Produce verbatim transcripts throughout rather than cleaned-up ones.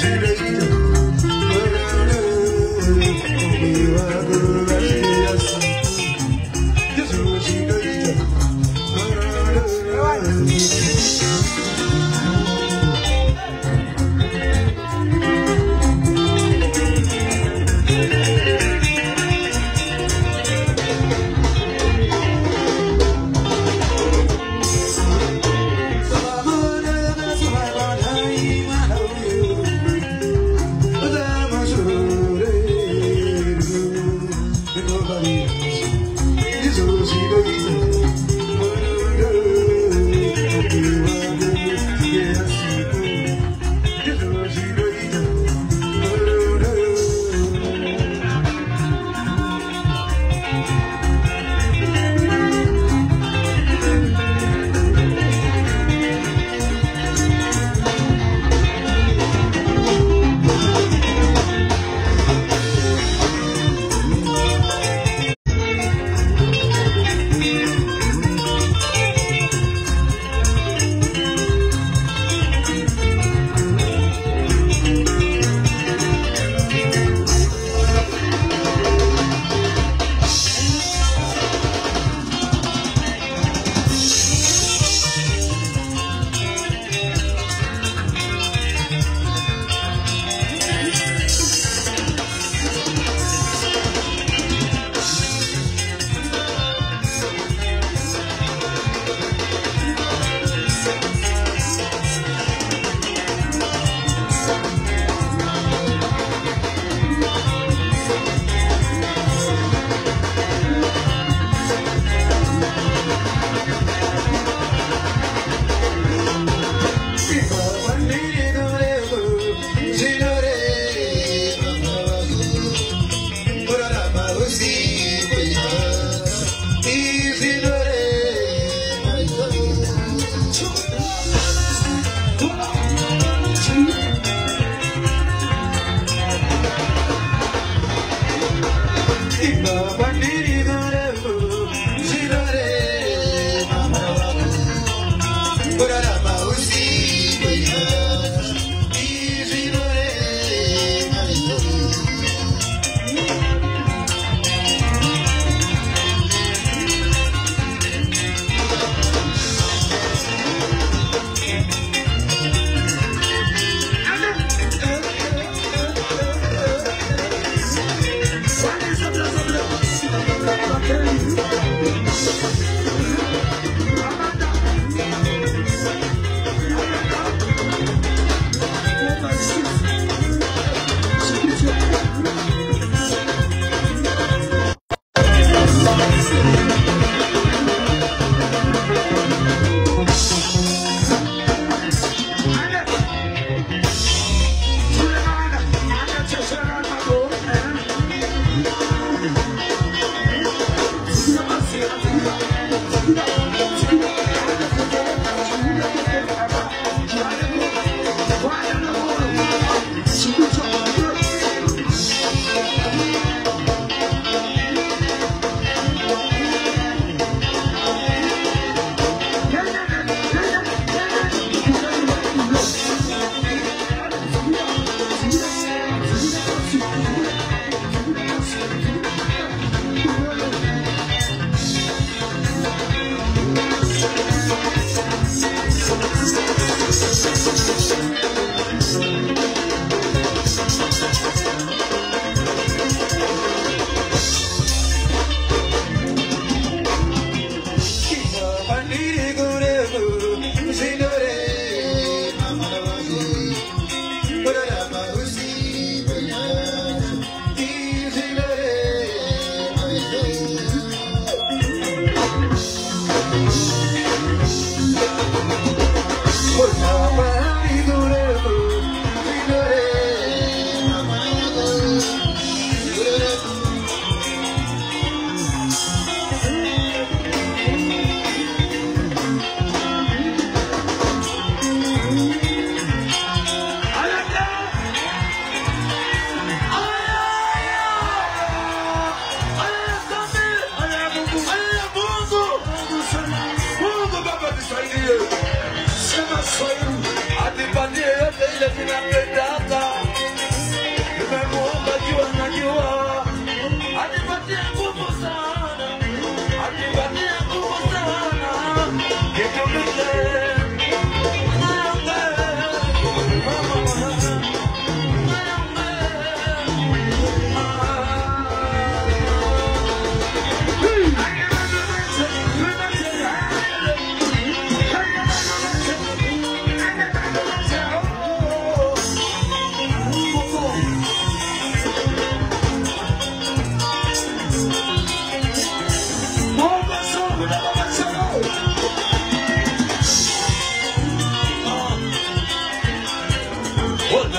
Sema soy, a ti pa' ti, te le tiene a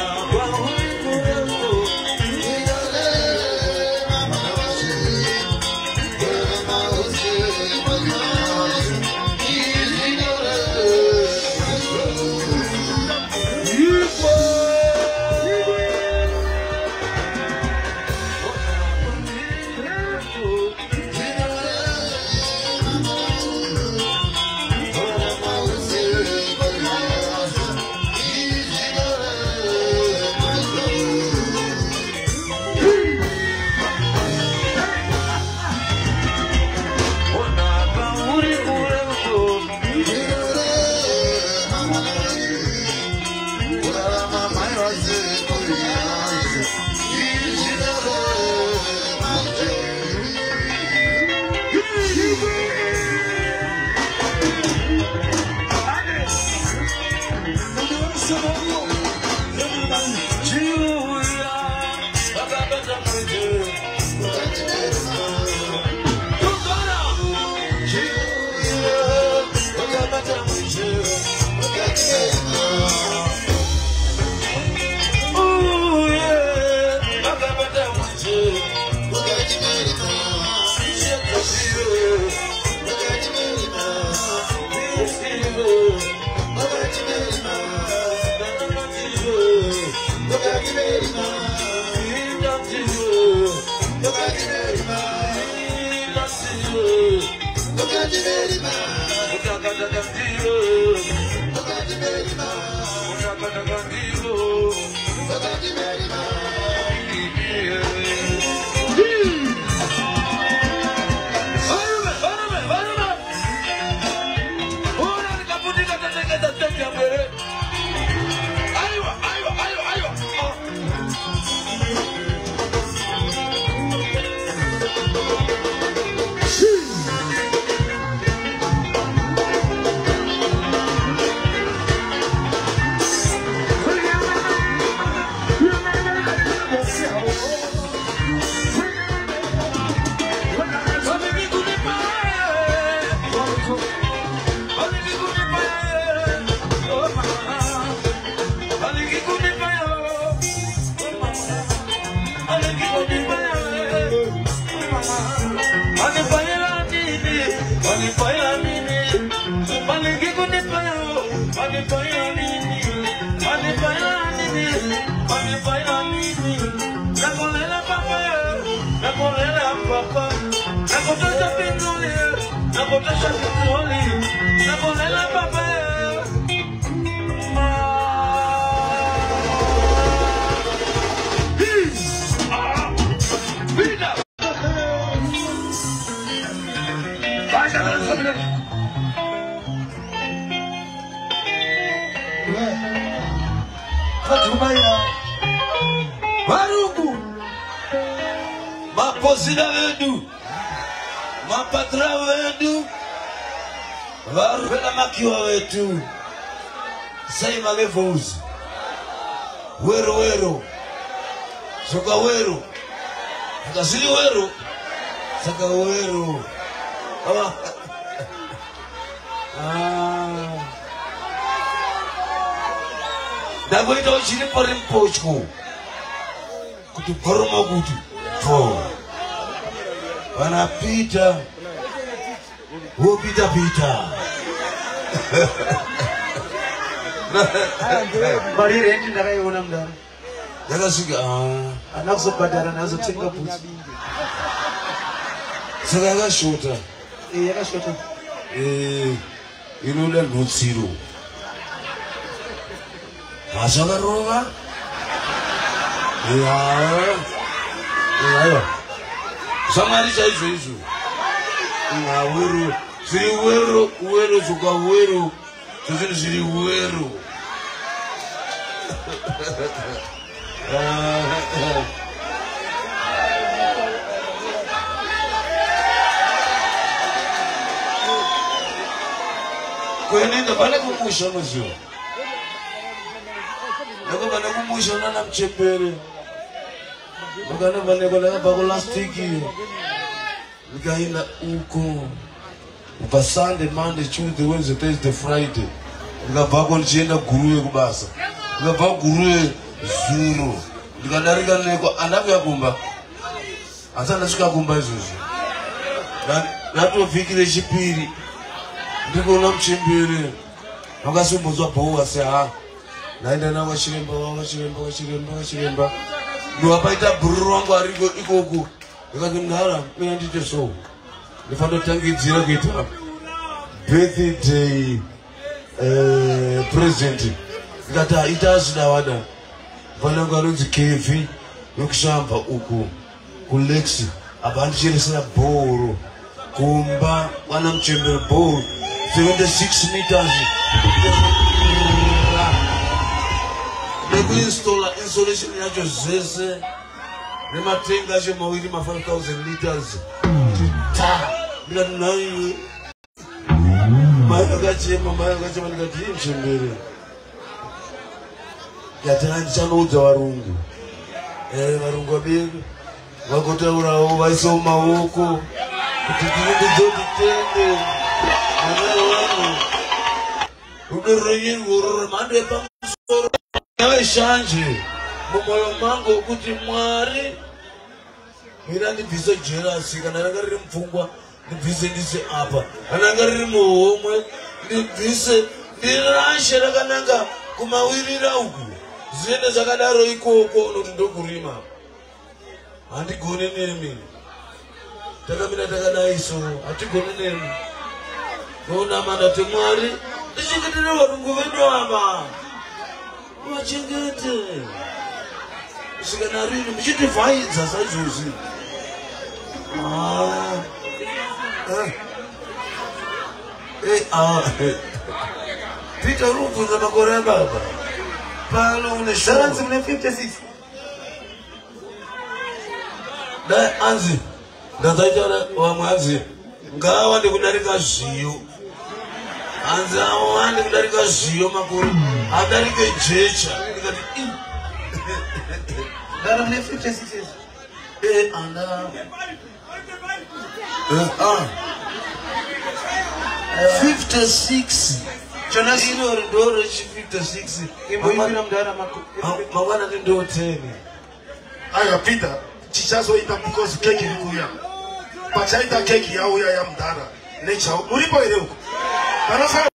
Mapozida wedu, mapatra wedu, varupela makiwa wetu, saima levels, wero wero, soka wero, kasili wero, saka wero, ah, dagoita uchini parimpochko, kutu koroma kutu. Oh. Wanapita Wopita pita Bari rendi ndaka yona mdara Yaka siga ah Anazo badara nazo tinga puti Saka yaka shota Eh yaka shota Eh Inula nutsiro Asaka roga Ya Ayo Samari chaizo hizo Nga wero Siri wero Wero suka wero Siri siri wero Kwenenda bale kumusha mzio Nako bale kumusha na mchepere Mugana bale bale bagola stiki Mikaina uko Uka Sunday, Monday, Tuesday, Wednesday, Thursday, Friday Uka bago nchenda guruwe kubasa Uka bago guruwe zuro ndikadarika neko andavya kumba asana svika kumba izvozvo ndatovhikire chipiri ndikuona muchembere vakasumbudzwa bhowa seha naenda navo vachiremba vachiremba vachiremba vachiremba ndovapaita bhururu wangu ariko ikoko ndikati mnhara mina ndite so ndifanotangidzira kuita birthday uh, present ndikati aita azvida wada vanangu anonzi kevi yokushamba uku kulexi apa andicheresera bhoro kumba wana muchembere bhoro seventy-six meters nekuinstola installation yacho zvese nematenga acho mawiri ma five thousand liters ta ndikati nai mai akachema mai akachema ndikati hii muchembere yatanga ndichanoudza varungu eh varungu vabedu vakotaurawo vaisawo maoko kuti tiridzoti tende mwana wangu rudo rwenyingu ruri mhando yepamusoro yaveshanje mumwoyo mangu wekuti Mwari mina ndibvise jerasi kana ranga riri mupfungwa ndibvise ndise apa kana ranga riri muhomwe ndibvise ndirashe rakananga kumawirira uku zviende zvakadaro ikoko noti ndokurima handigone nemi takamira takadaiso hatigone nemi ndoonamanda kuti Mwari ndichengetere varungu vedu ava vachengete kusvika narini muchitivhaidza saizvozvi Peter urikubvunza makore ababa pano une Zaranzi mune fifty-six. dai anzi ndazaitaura vamwe anzi ngaawande kudarika zviyo anzi awande kudarika zviyo makore adarike jecha ndikati Ndara mune fifty-six years. eh anda eh ah fifty-six Jonas ino ndoro chi fifty-six imbo imira mdara mako. mangwana ndo ten aya Peter chichazoita because keki ikuya pachaita keki yauya ya mdara nechao muripo ere uko panofana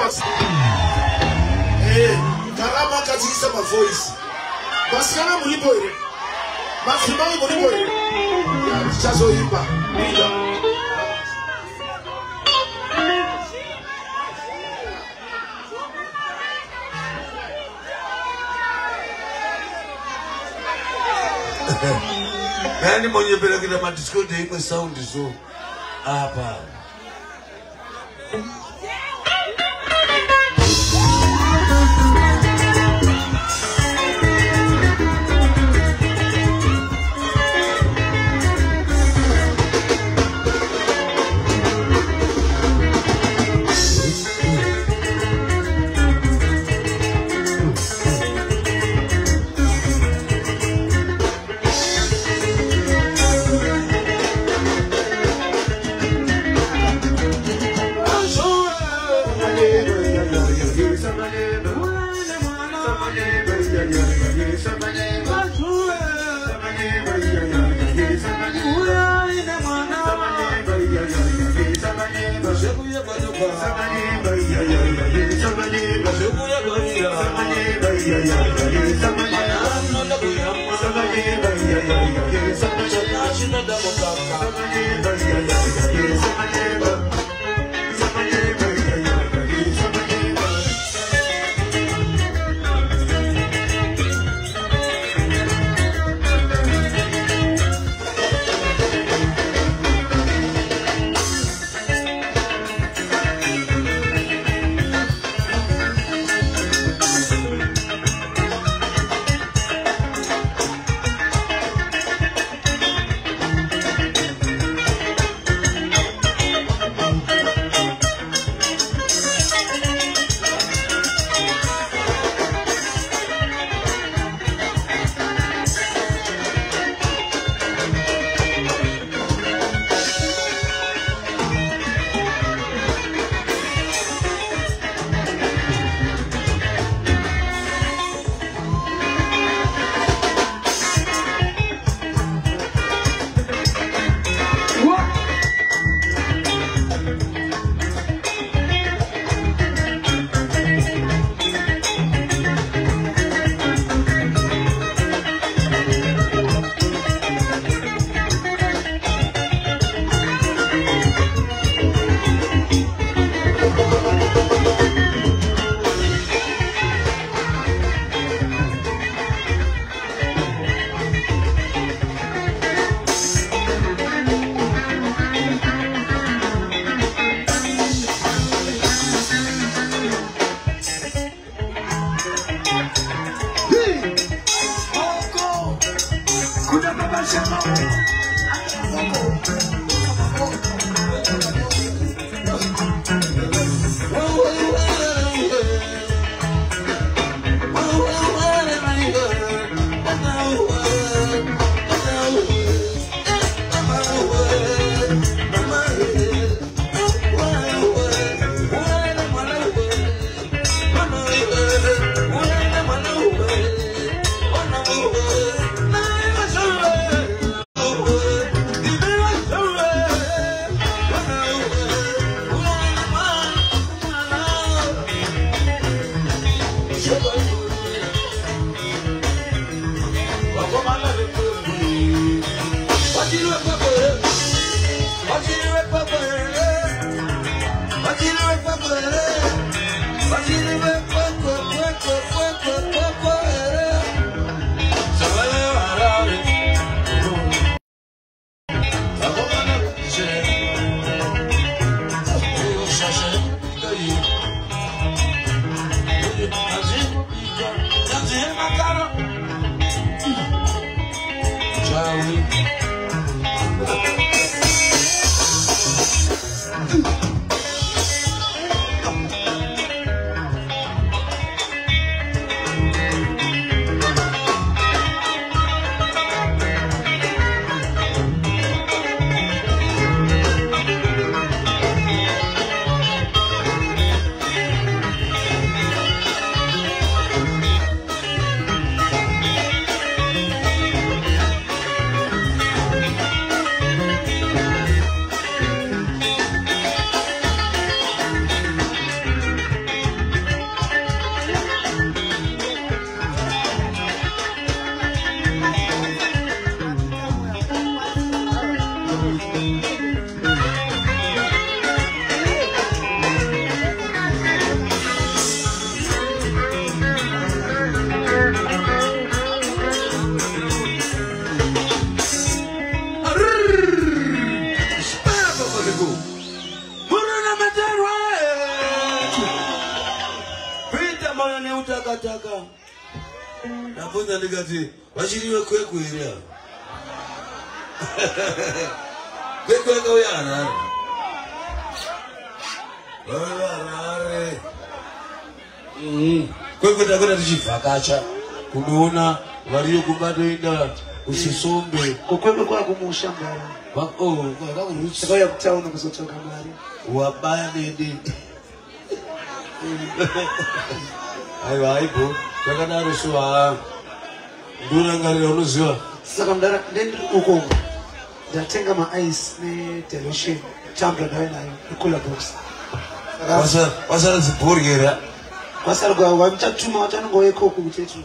eh karama kadzisa ma voice basikana muripo ere mafimai muripo ere ya chichazoimba Peter Nani mwenye pela kita madisco de imwe sound so apa Nafunza ndikati wachiriwe kwekwe ira. Kwekwe kauya Harare. Kauya Harare. Mhm. Kwekwe takwenda tichivhakacha kunoona variyo kubatoenda usisombe. Kukwekwe kwako mushamba. Oh, kwakurutsa. Sakauya kutaona kuzotoka mari. Wabaya dede. Aiwa aipo. Kwakadaro swa ndurangarira unoziva. Saka mdara ndendri uko ndatenga ma ice ne television tumbler nayo nayo ikula box. Wasa wasa ziburgera. Wasa kwa wamchatuma watango eko kuchetu.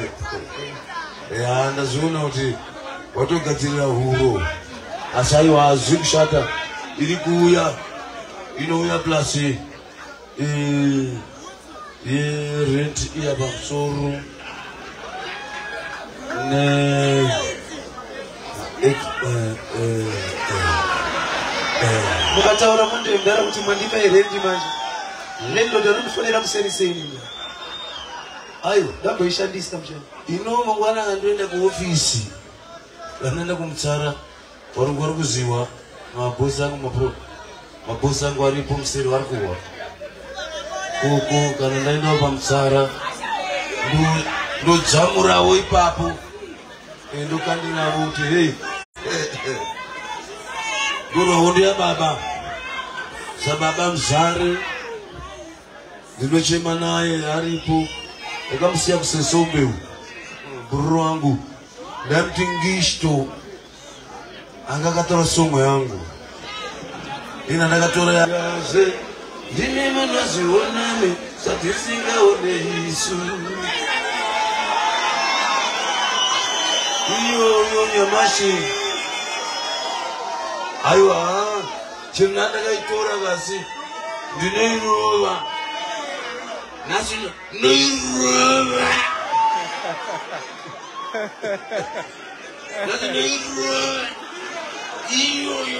Ya ndazuna kuti watogadzirira huro. Asaiwa azikushata iri kuuya inouya plus eh ye rent iya pamusoro ne eh eh eh mukataura mundu mdara kuti mwandipa irendi manje lendo ndanofanira kuseriseni ayo ndamboishandisa mshana ino mangwana ngandoenda kuofisi vanoenda kumutsara vari vari kuziva mabhosi angu mapro mabhosi angu aripo museri vari kuwa koko kana ndaendawo pamutsara ndodzamurawo ipapo ndokandinavo kuti hei ndorwahondo yababa sababa muzare ndinochema naye aripo ndakamusiya kusesombeu bhururu wangu ndamuti ngishto anga akatora songo yangu ina ndakatora yaze ndine manozioname satisingaone isu iyoyo nyamashi aiwa china ndakaitora kasi ndinoirova nasi noirova nasi noirova iyoyo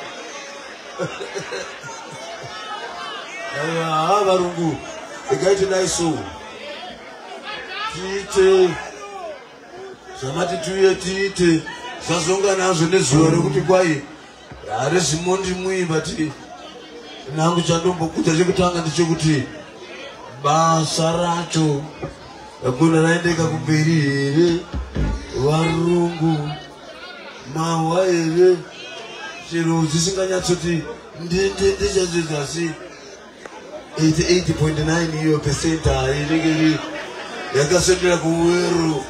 aiwa varungu ikaiti naiso tiite zvamati tiuye tiite sazonga nazvo nezuva rekuti kwai harizimondi muimba ti nangu chandombokuta chekutanga ndechekuti basa racho akuna raendeka kumberi here varungu mawa here chero dzisinganyatsoti ndendendechazvezasi eighty-eight point nine iyo percent inenge yakasondera kuwero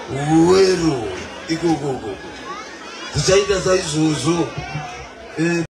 uwero ikokoko tichaita saizvozvo